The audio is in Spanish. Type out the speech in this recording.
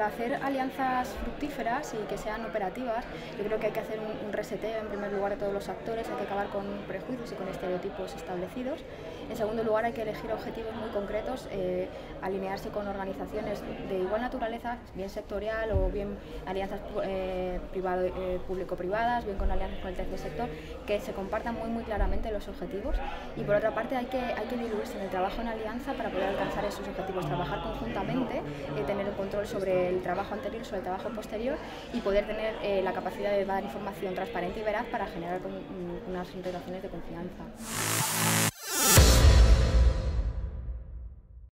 hacer alianzas fructíferas y que sean operativas, yo creo que hay que hacer un reseteo en primer lugar de todos los actores, hay que acabar con prejuicios y con estereotipos establecidos. En segundo lugar, hay que elegir objetivos muy concretos, alinearse con organizaciones de igual naturaleza, bien sectorial o bien alianzas público-privadas, bien con alianzas con el tercer sector, que se compartan muy claramente los objetivos. Y por otra parte, hay que diluirse en el trabajo en alianza para poder alcanzar esos objetivos, trabajar conjuntamente, tener el control sobre el trabajo anterior, sobre el trabajo posterior y poder tener la capacidad de dar información transparente y veraz para generar unas integraciones de confianza.